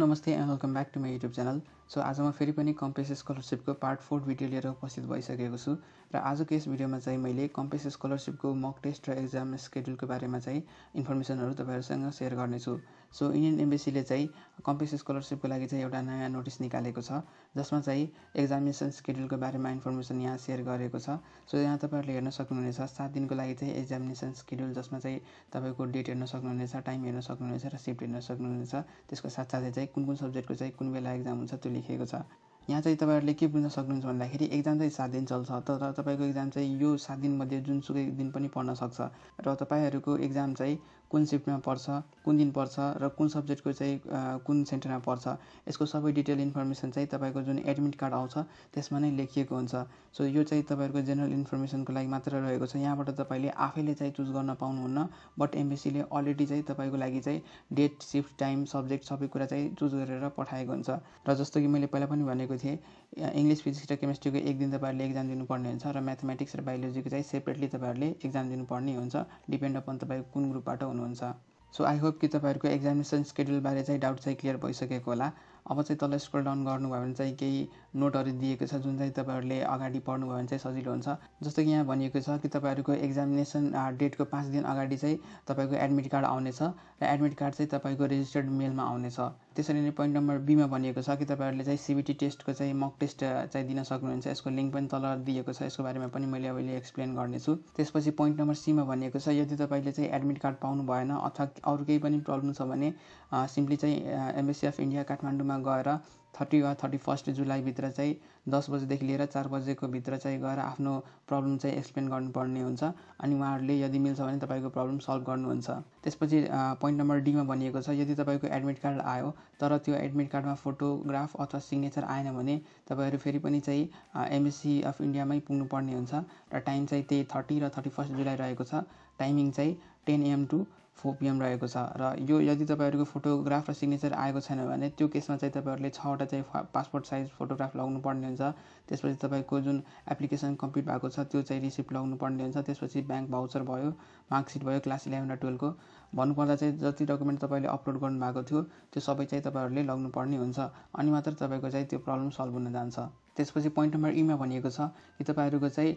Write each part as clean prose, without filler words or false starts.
नमस्ते and welcome back to my YouTube channel. So आज म फेरि पनि कम्पेस स्कलरसिपको पार्ट 4 भिडियो लिएर उपस्थित भइसकेको छु र आजको यस भिडियोमा चाहिँ मैले कम्पेस स्कलरसिपको मक टेस्ट र एक्जाम स्केड्युलको बारेमा चाहिँ इन्फर्मेसनहरू तपाईहरुसँग सेयर गर्नेछु। सो इन्डियन एम्बेसीले चाहिँ कम्पेस स्कलरसिपको लागि चाहिँ एउटा नयाँ नोटिस निकालेको छ जसमा चाहिँ एक्जामिनेसन स्केड्युलको बारेमा इन्फर्मेसन यहाँ सेयर गरेको छ। सो यहाँ तपाईहरुले हेर्न सक्नुहुनेछ 7 दिनको लागि चाहिँ एक्जामिनेसन स्केड्युल जसमा चाहिँ तपाईको डेट हेर्न सक्नुहुनेछ, टाइम हेर्न सक्नुहुनेछ र शिफ्ट हेर्न सक्नुहुनेछ। त्यसको साथसाथै चाहिँ कुन सब्जेक्टको चाहिँ कुन बेला एक्जाम हुन्छ त्यो लेखिएको छ। यहाँ चाहिँ तपाईहरुले के बुझ्न सक्नुहुन्छ भन्दाखेरि एक्जाम चाहिँ 7 दिन चल्छ तर तपाईको एक्जाम चाहिँ यो 7 दिन मध्ये जुनसुकै दिन पनि पर्न सक्छ र तपाईहरुको एक्जाम चाहिँ कुन शिफ्टमा पर्छ, कुन दिन पर्छ र कुन सब्जेक्टको चाहिँ कुन सेन्टरमा पर्छ यसको सबै डिटेल इन्फर्मेसन चाहिँ तपाईको जुन एडमिट कार्ड आउँछ त्यसमा नै लेखिएको हुन्छ। सो यो चाहिँ तपाईहरुको जनरल इन्फर्मेसनको लागि मात्र रहेको छ। यहाँबाट तपाईले आफैले चाहिँ चुज गर्न पाउनुहुन्न, बट एमबीसीले अलरेडी चाहिँ तपाईको लागि चाहिँ डेट, शिफ्ट, टाइम, सब्जेक्ट सबै कुरा चाहिँ चुज गरेर पठाएको हुन्छ। र जस्तो कि मैले पहिला पनि भनेको थिएँ, इंग्लिश, फिजिक्स र केमिस्ट्रीको एक दिन तपाईहरुले एक्जाम दिनुपर्ने हुन्छ र म्याथमेटिक्स र बायोलोजीको चाहिँ सेपरेटली तपाईहरुले एक्जाम दिनुपर्ने हुन्छ, डिपेन्ड अपन तपाईको कुन ग्रुपबाट हुनुहुन्छ। सो आई होप कि तपाईहरुको एक्जामिनेसन स्केड्युल बारे चाहिँ डाउट चाहिँ क्लियर भइसकेको होला। अब चाहिँ तल स्क्रोल डाउन गर्नुभयो भने चाहिँ केही नोटहरु दिएको छ जुन चाहिँ तपाईहरुले अगाडि पढ्नुभयो भने चाहिँ सजिलो हुन्छ। जस्तो कि यहाँ भनिएको छ कि तपाईहरुको एक्जामिनेसन डेटको 5 दिन अगाडि चाहिँ तपाईको एडमिट कार्ड आउनेछ र एडमिट कार्ड चाहिँ तपाईको रेजिस्टर्ड मेलमा आउनेछ। त्यसरी नै पोइन्ट नम्बर बी मा भनिएको छ कि तपाईहरुले चाहिँ सीबीटी टेस्टको चाहिँ मक टेस्ट चाहिँ दिन सक्नुहुन्छ। यसको लिंक पनि तल दिएको छ, यसको बारेमा पनि मैले अहिले एक्सप्लेन गर्नेछु। त्यसपछि पोइन्ट नम्बर सी मा भनिएको छ यदि तपाईले चाहिँ एडमिट कार्ड पाउनु भएन अथवा अरु केही पनि प्रब्लम छ भने सिम्पली चाहिँ एम्बेसी अफ इन्डिया काठमाडौँमा गएर 30 वा 31 जुलाई भित्र चाहिँ 10 बजेदेखि लिएर 4 बजेको भित्र चाहिँ गएर आफ्नो प्रब्लम चाहिँ एक्सप्लेन गर्नुपर्ने हुन्छ अनि उहाँहरूले यदि मिल्छ भने तपाईको प्रब्लम सल्भ गर्नुहुन्छ। त्यसपछि पोइन्ट नम्बर डी मा भनिएको छ यदि तपाईको एडमिट कार्ड आयो तर त्यो एडमिट कार्डमा फोटोग्राफ अथवा सिग्नेचर आएन भने तपाईहरु फेरि पनि चाहिँ एम्बेसी अफ इन्डियामै पुग्नु पर्ने हुन्छ र टाइम चाहिँ त्यही 30 र 31 जुलाई रहेको छ। टाइमिङ चाहिँ 10 AM टु 4 PM रहेको छ र यो यदि तपाईहरुको फोटोग्राफ र सिग्नेचर आएको छैन भने त्यो केसमा चाहिँ तपाईहरुले 6 वटा चाहिँ पासपोर्ट साइज फोटोग्राफ लगाउनु पर्ने हुन्छ। त्यसपछि तपाईको जुन एप्लिकेसन कम्प्लिट भएको छ त्यो चाहिँ रिसिप्ट लगाउनु पर्ने हुन्छ। त्यसपछि बैंक भाउचर भयो, मार्कसिट भयो क्लास 11 र 12 को। भन्नुपर्दा चाहिँ जति डकुमेन्ट तपाईले अपलोड गर्नु भएको थियो त्यो सबै चाहिँ तपाईहरुले लगाउनु पर्ने हुन्छ अनि मात्र तपाईको चाहिँ त्यो प्रब्लम सल्भ हुन जान्छ। त्यसपछि पोइन्ट नम्बर ई मा भनिएको छ कि तपाईहरुको चाहिँ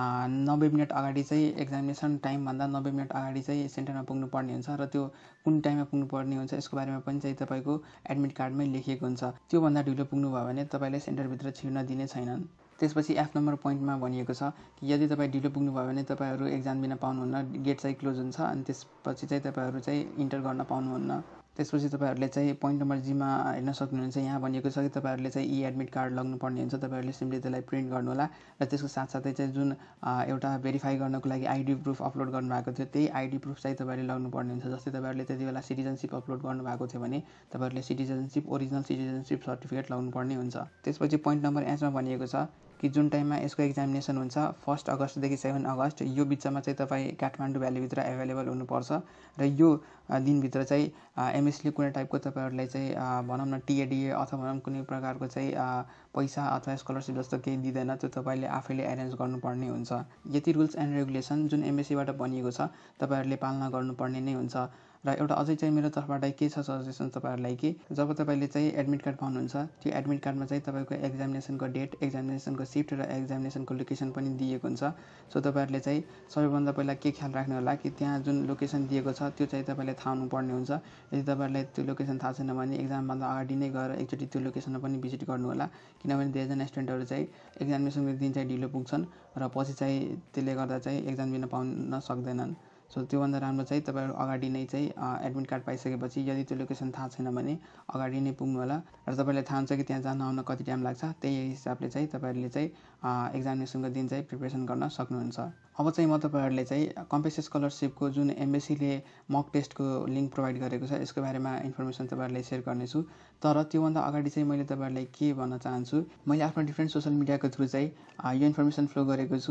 90 मिनेट अगाडि चाहिँ एक्जामिनेसन टाइम भन्दा 90 मिनेट अगाडि चाहिँ सेन्टरमा पुग्नु पर्ने हुन्छ र त्यो कुन टाइममा पुग्नु पर्ने हुन्छ यसको बारेमा पनि चाहिँ तपाईको एडमिट कार्डमै लेखिएको हुन्छ। त्यो भन्दा ढिलो पुग्नु भयो भने तपाईले सेन्टर भित्र छिर्न दिने छैनन्। त्यसपछि एफ नम्बर पोइन्टमा भनिएको छ कि यदि तपाई ढिलो पुग्नु भयो भने तपाईहरु एक्जाम दिन पाउनुहुन्न, गेट चाहिँ क्लोज हुन्छ अनि त्यसपछि चाहिँ तपाईहरु चाहिँ इन्टर गर्न पाउनुहुन्न। त्यसपछि तपाईहरुले चाहिँ पोइन्ट नम्बर जी मा हेर्न सक्नुहुन्छ, यहाँ भनिएको छ कि तपाईहरुले चाहिँ ई एडमिट कार्ड लगाउनु पर्ने हुन्छ। तपाईहरुले सिम्पली त्यसलाई प्रिन्ट गर्नु होला र त्यसको साथसाथै चाहिँ जुन एउटा भेरिफाई गर्नको लागि आईडी प्रुफ अपलोड गर्नु भएको थियो त्यही आईडी प्रुफ चाहिँ तपाईहरुले लगाउनु पर्ने हुन्छ। जस्तै तपाईहरुले त्यतिबेला सिटिजनशिप अपलोड गर्नु भएको थियो भने तपाईहरुले सिटिजनशिप ओरिजिनल सिटिजनशिप सर्टिफिकेट लगाउनु पर्ने हुन्छ। त्यसपछि पोइन्ट नम्बर एच मा भनिएको छ कि जुन टाइममा यसको एक्जामिनेसन हुन्छ 1 अगस्त देखि 7 अगस्त यो बिचमा चाहिँ तपाई काठमाडौँ भ्याली भित्र अवेलेबल हुनुपर्छ र यो दिन भित्र चाहिँ एमएसले कुनै टाइपको तपाईहरुलाई चाहिँ भनौं न टीएडीए अथवा भनौं कुनै प्रकारको चाहिँ पैसा अथवा स्कलरशिप जस्तो केही दिदैन, त्यो तपाईले आफैले अरेन्ज गर्नुपर्ने हुन्छ। यति रुल्स एन्ड रेगुलेसन जुन एमएससीबाट बनिएको छ तपाईहरुले पालना गर्नुपर्ने नै हुन्छ। र एउटा अझै चाहिँ मेरो तर्फबाट के छ सजेसन तपाईहरुलाई कि जब तपाईले चाहिँ एडमिट कार्ड पाउनुहुन्छ त्यो एडमिट कार्डमा चाहिँ तपाईको एक्जामिनेसनको डेट, एक्जामिनेसनको शिफ्ट र एक्जामिनेसनको लोकेसन पनि दिएको हुन्छ। सो तपाईहरुले चाहिँ सबैभन्दा पहिला के ख्याल राख्नु होला कि त्यहाँ जुन लोकेसन दिएको छ त्यो चाहिँ तपाईले थाहा हुनुपर्ने हुन्छ। यदि तपाईहरुलाई त्यो लोकेसन थाहा छैन भने एक्जाम भन्दा अगाडि नै गएर एकचोटी त्यो लोकेसनमा पनि भिजिट गर्नु होला, किनभने धेरैजना स्टुडेन्टहरु चाहिँ एक्जामिनेसनको दिन चाहिँ ढिलो पुग्छन् र पछि चाहिँ त्यसले गर्दा चाहिँ एक्जाम दिन पाउन सक्दैनन्। सो त्यो भन्दा राम्रो चाहिँ तपाईहरु अगाडि नै चाहिँ एडमिट कार्ड पाइसकेपछि यदि त्यो लोकेसन थाहा छैन भने अगाडि नै पुग्नु होला र तपाईलाई थाहा हुन्छ कि त्यहाँ जान आउन कति टाइम लाग्छ, त्यही हिसाबले चाहिँ तपाईहरुले चाहिँ एक्जामिनेसनको दिन चाहिँ प्रिपरेसन गर्न सक्नुहुन्छ। अब चाहिँ म तपाईहरुले चाहिँ कम्पेस स्कलरशिपको जुन एम्बेसीले मक टेस्टको लिंक प्रोवाइड गरेको छ यसको बारेमा इन्फर्मेसन तपाईहरुलाई शेयर गर्नेछु। तर त्यो भन्दा अगाडि चाहिँ मैले तपाईहरुलाई के भन्न चाहन्छु, मैले आफ्नो डिफ्रेन्ट सोशल मिडियाको थ्रु चाहिँ यो इन्फर्मेसन फ्लो गरेको छु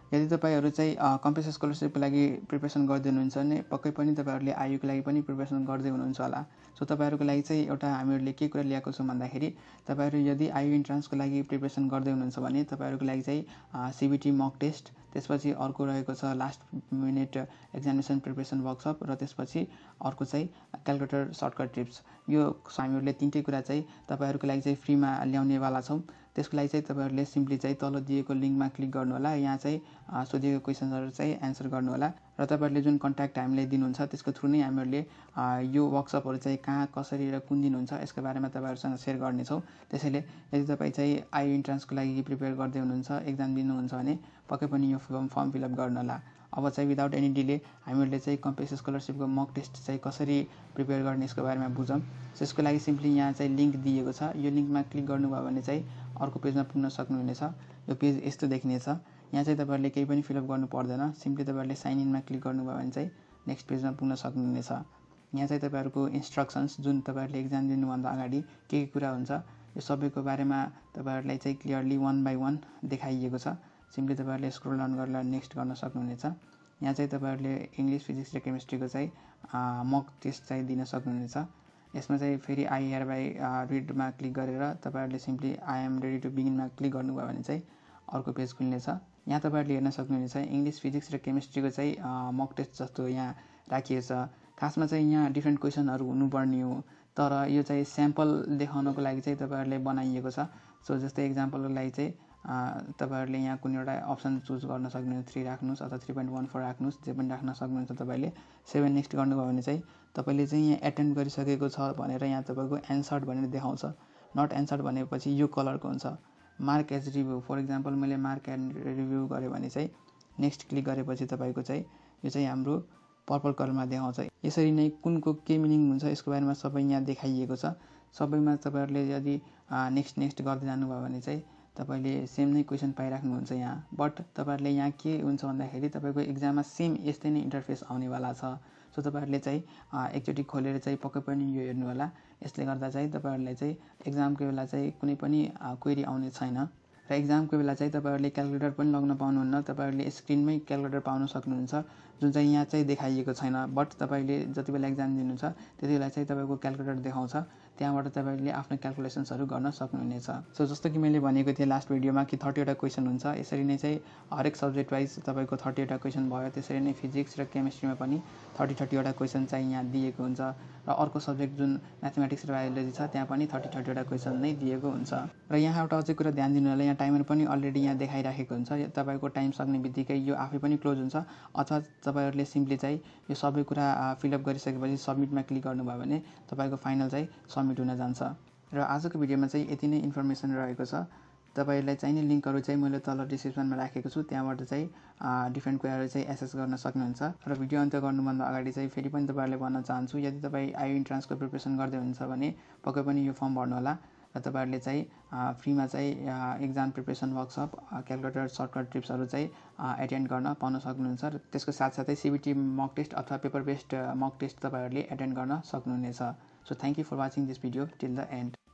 यदि तपाईहरु चाहिँ कम्पेस स्कलरशिपको लागि प्रिपरेसन गर्दै हुनुहुन्छ भने पक्कै पनि तपाईहरुले आयुको लागि पनि प्रिपरेसन गर्दै हुनुहुन्छ होला। सो तपाईहरुको लागि चाहिँ एउटा हामीहरुले के कुरा ल्याएको छौं भन्दाखेरि तपाईहरु यदि आयु इन्ट्रान्सको लागि प्रिपरेसन गर्दै हुनुहुन्छ भने तपाईहरुको लागि चाहिँ सीबीटी मक टेस्ट, त्यसपछि अर्को रहेको छ last minute examination preparation workshop र त्यसपछि अर्को चाहिँ क्याल्कुलेटर सर्टकट टिप्स। यो हामीहरुले तीनटै कुरा चाहिँ तपाईहरुको लागि चाहिँ फ्रीमा ल्याउने वाला छौं। त्यसको लागि चाहिँ तपाईहरुले सिम्पली चाहिँ तल दिएको लिंकमा क्लिक गर्नु होला। यहाँ चाहिँ सोधिएको क्वेशनहरु चाहिँ एन्सर गर्नु होला र तपाईहरुले जुन कन्ट्याक्ट हामीलाई दिनुहुन्छ त्यसको थ्रु नै हामीहरुले यो वर्कसपहरु चाहिँ कहाँ कसरी र कुन दिन हुन्छ यसको बारेमा तपाईहरुसँग शेयर गर्ने छौं। त्यसैले यदि तपाई चाहिँ आयु इन्ट्रान्सको लागि प्रिपेयर गर्दै हुनुहुन्छ, एक्जाम दिनुहुन्छ भने पक्कै पनि यो फर्म फिल अप गर्नु होला। अब चाहिँ विदाउट एनी डिले हामीहरुले चाहिँ कम्पेस स्कलरशिपको मक टेस्ट चाहिँ कसरी प्रिपेयर गर्ने यसको बारेमा बुझौं। त्यसको लागि सिम्पली यहाँ चाहिँ लिंक दिएको छ। यो लिंकमा क्लिक गर्नुभयो भने चाहिँ अर्को पेजमा पुग्न सक्नुहुनेछ। यो पेज यस्तो देखिनेछ। यहाँ चाहिँ तपाईहरुले केही पनि फिल अप गर्नु पर्दैन। सिम्पली तपाईहरुले साइन इनमा क्लिक गर्नुभयो भने चाहिँ नेक्स्ट पेजमा पुग्न सक्नुहुनेछ। यहाँ चाहिँ तपाईहरुको इन्स्ट्रक्सन्स जुन तपाईहरुले एक्जाम दिनुभन्दा अगाडि के कुरा हुन्छ यो सबैको बारेमा तपाईहरुलाई चाहिँ क्लियरली वन बाइ वन देखाइएको छ। सिम्पली तपाईहरुले स्क्रोल डाउन गरेर नेक्स्ट गर्न सक्नुहुनेछ। यहाँ चाहिँ तपाईहरुले इंग्लिश, फिजिक्स र केमिस्ट्रीको चाहिँ मक टेस्ट चाहिँ दिन सक्नुहुनेछ। यसमा चाहिँ फेरि आई हियरबाई रिडमा क्लिक गरेर तपाईहरुले simply I am ready to बिगिनमा क्लिक गर्नुभयो भने चाहिँ अर्को पेज खुल्नेछ। यहाँ तपाईहरुले हेर्न सक्नुहुनेछ इंग्लिश, फिजिक्स र केमिस्ट्रीको चाहिँ मक टेस्ट जस्तो यहाँ राखिएको छ। खासमा चाहिँ यहाँ डिफ्रेन्ट क्वेशनहरु हुनुपर्ने हो, तर यो चाहिँ स्याम्पल देखाउनको लागि चाहिँ तपाईहरुले बनाइएको छ। सो जस्तै एक्जाम्पलको लागि चाहिँ तपाईहरुले यहाँ कुनै एउटा अप्सन चुज गर्न सक्नुहुन्छ। 3 राख्नुस् अथवा 3.14 राख्नुस्, जे पनि राख्न सक्नुहुन्छ तपाईले। 7 नेक्स्ट गर्नुभयो भने चाहिँ तपाईले चाहिँ यहाँ एटेम्प्ट गरिसकेको छ भनेर यहाँ तपाईको एन्सर्ड भनेर देखाउँछ। नट एन्सर्ड भनेपछि यो कलरको हुन्छ। Mark as review, for example मैले मार्क एन्ड रिभ्यू गरे भने चाहिँ नेक्स्ट क्लिक गरेपछि तपाईको चाहिँ यो चाहिँ हाम्रो पर्पल कलरमा देखाउँछ। यसरी नै कुनको के मिनिङ हुन्छ यसको बारेमा सबै यहाँ देखाइएको छ। सबैमा तपाईहरुले यदि नेक्स्ट गर्दै जानुभयो भने चाहिँ तपाईले सेम नै क्वेशन पाइराख्नुहुन्छ यहाँ। बट तपाईहरुले यहाँ के हुन्छ भन्दाखेरि तपाईको एक्जाममा सेम यस्तै नै इन्टरफेस आउने वाला छ। सो तपाईहरुले चाहिँ एकचोटी खोलेर चाहिँ पक्कै पनि यो हेर्नु होला। यसले गर्दा चाहिँ तपाईहरुलाई चाहिँ एक्जामको बेला चाहिँ कुनै पनि क्वेरी आउने छैन र एक्जामको बेला चाहिँ तपाईहरुले क्याल्कुलेटर पनि लग्न पाउनुहुन्न। तपाईहरुले स्क्रिनमै क्याल्कुलेटर पाउन सक्नुहुन्छ जुन चाहिँ यहाँ चाहिँ देखाइएको छैन। बट तपाईले जति बेला एक्जाम दिनुहुन्छ त्यतिबेला चाहिँ तपाईको क्याल्कुलेटर देखाउँछ। त्यहाँबाट तपाईले आफ्नो क्याल्कुलेसन्सहरु गर्न सक्नुहुनेछ। सो जस्तो कि मैले भनेको थिएँ लास्ट भिडियोमा कि 30 वटा क्वेशन हुन्छ। यसरी नै चाहिँ हरेक सब्जेक्ट वाइज तपाईको 30 वटा क्वेशन भयो। त्यसरी नै फिजिक्स र केमिस्ट्रीमा पनि 30 वटा क्वेशन चाहिँ यहाँ दिएको हुन्छ र अर्को सब्जेक्ट जुन म्याथमेटिक्स र बायोलोजी छ त्यहाँ पनि 30 वटा क्वेशन नै दिएको हुन्छ। र यहाँ एउटा अझै कुरा ध्यान दिनु होला, यहाँ टाइमर पनि अलरेडी यहाँ देखाइराखेको हुन्छ। तपाईको टाइम सक्ने बित्तिकै यो आफै पनि क्लोज हुन्छ। अथवा तपाईहरुले सिम्पली चाहिँ यो सबै कुरा फिल अप गरिसकेपछि सबमिटमा क्लिक गर्नुभयो भने तपाईको फाइनल चाहिँ सबमिट हुन जान्छ। र आजको भिडियोमा चाहिँ यति नै इन्फर्मेसन रहेको छ। तपाईहरुलाई चाहिने लिंकहरु चाहिँ मैले तल डिस्क्रिप्सनमा राखेको छु। त्यहाँबाट चाहिँ डिफ्रेन्ट कुराहरु चाहिँ एक्सेस गर्न सक्नुहुन्छ। र भिडियो अन्त्य गर्नुभन्दा अगाडि चाहिँ फेरि पनि तपाईहरुलाई भन्न चाहन्छु, यदि तपाई आयु इन्ट्रान्सको प्रिपरेसन गर्दै हुनुहुन्छ भने पक्कै पनि यो फर्म भर्नु होला र तपाईहरुले चाहिँ फ्रीमा चाहिँ exam preparation workshop, calculator shortcut टिप्सहरु चाहिँ एटेन्ड गर्न पाउन सक्नुहुन्छ। र त्यसको साथसाथै सीबीटी मक टेस्ट अथवा पेपर बेस्ड मक टेस्ट तपाईहरुले एटेन्ड गर्न सक्नुहुनेछ। So thank you for watching this video till the and.